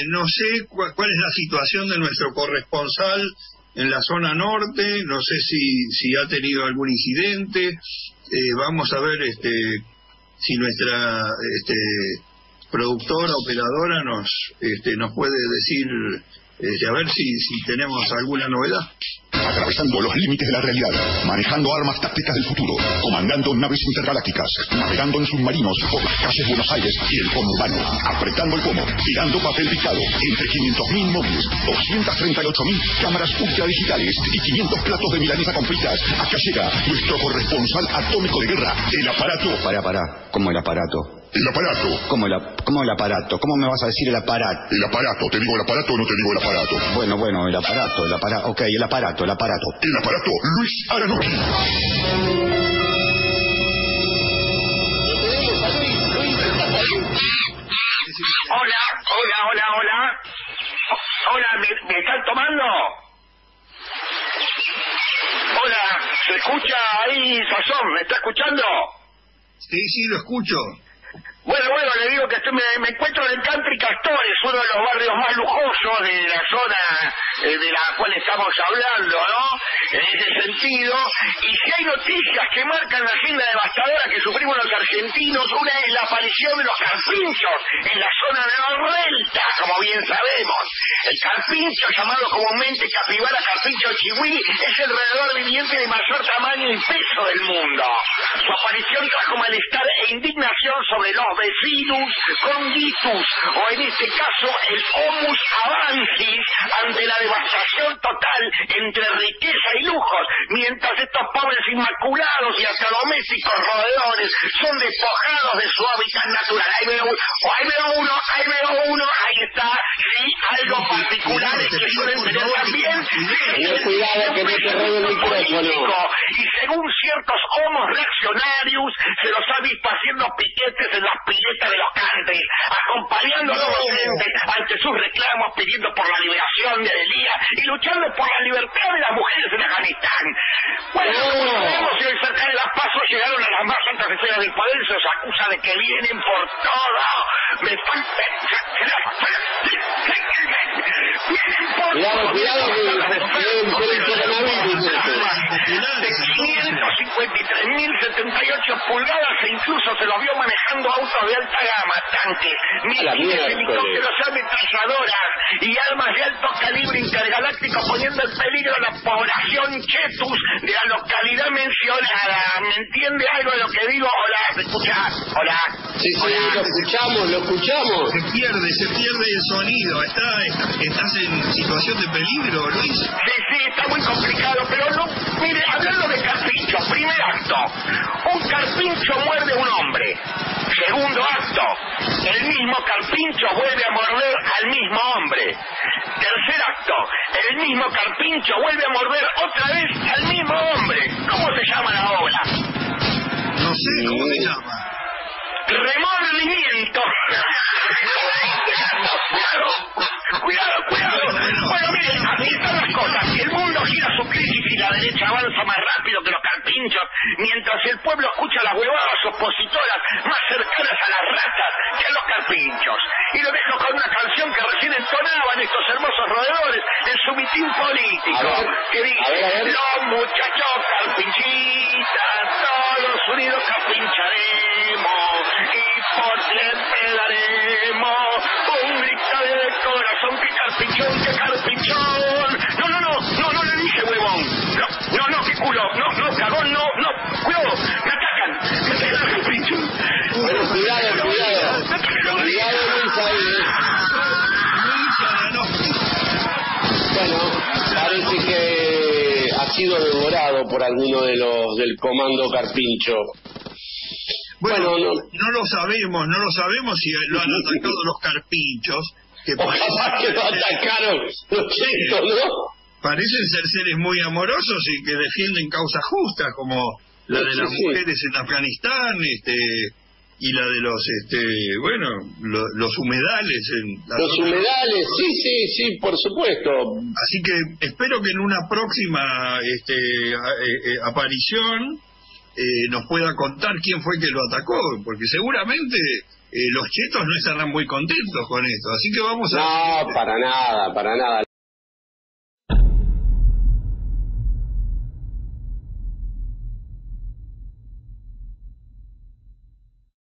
no sé cuál es la situación de nuestro corresponsal en la zona norte, no sé si ha tenido algún incidente. Vamos a ver si nuestra productora, operadora nos puede decir, a ver si tenemos alguna novedad. Atravesando los límites de la realidad, manejando armas tácticas del futuro, comandando naves intergalácticas, navegando en submarinos por las calles de Buenos Aires y el conurbano, apretando el pomo, tirando papel picado, entre 500.000 móviles, 238.000 cámaras ultradigitales y 500 platos de milanesa con fritas. Acá llega nuestro corresponsal atómico de guerra, el aparato. Para, ¿cómo el aparato? El aparato. ¿Cómo el aparato? ¿Cómo me vas a decir el aparato? El aparato, ¿te digo el aparato o no te digo el aparato? Bueno, el aparato, ok, el aparato. El aparato, Luis Aranoki. Hola, ¿me están tomando? Hola, ¿se escucha ahí, Sazón? ¿Me está escuchando? Sí, lo escucho. Bueno, le digo que me encuentro en el Country Castores, uno de los barrios más lujosos de la zona de la cual estamos hablando, ¿no? En ese sentido, y si hay noticias que marcan la agenda devastadora que sufrimos los argentinos, una es la aparición de los carpinchos en la zona de la Delta, como bien sabemos. El carpincho, llamado comúnmente capibara carpincho chihuí, es el roedor viviente de mayor tamaño y peso del mundo. Su aparición trajo malestar e indignación sobre los vecinos conditus, o en este caso el Homus avancis, ante la devastación total entre riqueza y lujos, mientras estos pobres inmaculados y hasta domésticos roedores son despojados de su hábitat natural. Ahí veo uno, ahí está, sí, algo particular es que suelen tener también. Cuidado que no te robe el micrófono. Y según ciertos homos reaccionarios, se los ha visto haciendo piquetes en las piletas de los country, acompañando a los docentes ante sus reclamos, pidiendo por la liberación de Elías y luchando por la libertad de las mujeres en Afganistán. Bueno, sabemos que hoy cerca de las pasos llegaron a las más altas esferas del poder y se los acusa de que vienen por todo. Vienen por Cuidado de 553.078 pulgadas e incluso se los vio manejando autos de alta gama, tanques, misiles, helicópteros, ametralladoras y armas de alto calibre intergaláctico, poniendo en peligro a la población chetus de la localidad mencionada. ¿Me entiende algo de lo que digo? Hola, ¿me escuchás? Hola. Sí, lo escuchamos. Se pierde el sonido. ¿Estás en situación de peligro, Luis? Sí, está muy complicado, pero no. Mire, hablando de carpincho, primer acto, un carpincho muerde a un hombre. Segundo acto, el mismo carpincho vuelve a morder al mismo hombre. Tercer acto, el mismo carpincho vuelve a morder otra vez al mismo hombre. ¿Cómo se llama la obra? No sé, ¿cómo se llama? Remordimiento. Cuidado. Bueno, mire, así están las cosas. El mundo gira su crisis y la derecha avanza más rápido que los carpinchos, mientras el pueblo escucha las huevadas opositoras más cercanas a las ratas que a los carpinchos. Y lo dejo con una canción que recién entonaban estos hermosos roedores en su mitin político, que dice: los muchachos carpinchistas, todos unidos carpincharemos y por siempre daremos un grito de corazón, que carpinchón. No le dije huevón. No, qué culo. No, cagón, no. Cuidado, me atacan carpinchón. Bueno, cuidado. Cuidado, Bueno, parece que ha sido devorado por alguno de los del comando carpincho. Bueno, no lo sabemos si lo han atacado los carpinchos. Ojalá que lo atacaron los chetos, ¿no? Parecen ser seres muy amorosos y que defienden causas justas, como la de las mujeres en Afganistán, y la de los humedales los humedales, sí, por supuesto. Así que espero que en una próxima aparición nos pueda contar quién fue que lo atacó, porque seguramente los chetos no estarán muy contentos con esto, así que vamos a... No, para nada, para nada.